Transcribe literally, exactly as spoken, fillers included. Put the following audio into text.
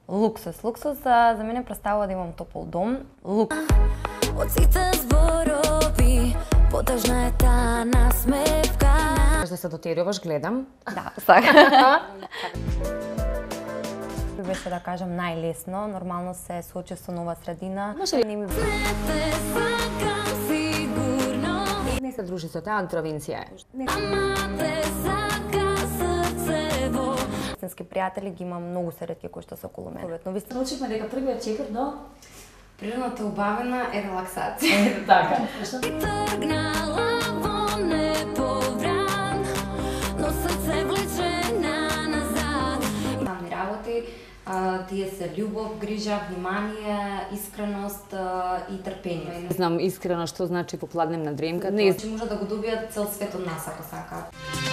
Луксус. Луксус за, за мене представува да имам топол дом. Луксус. Од сите зборови, потажна е таа насмевка. Да се дотеруваш, гледам. Да, сака. Беше да кажам најлесно, нормално се соочи со нова средина. Може ли? Не ми Не те сакам сигурно, Не се дружи со таа провинција е. ама те сака срцево. Истински пријатели ги имам многу се ретки кои што се околу мене. Но ви сте Научивме дека првиот чекор до Природната убавена е релаксација. така. Тргнала во неповран, но срце влече на назад. Самни работи, а, тие се љубов, грижа, внимание, искреност а, и трпение. Не знам искрено што значи попладнем на дремка. Не Значи може да го добијат цел свет од нас ако сакаат.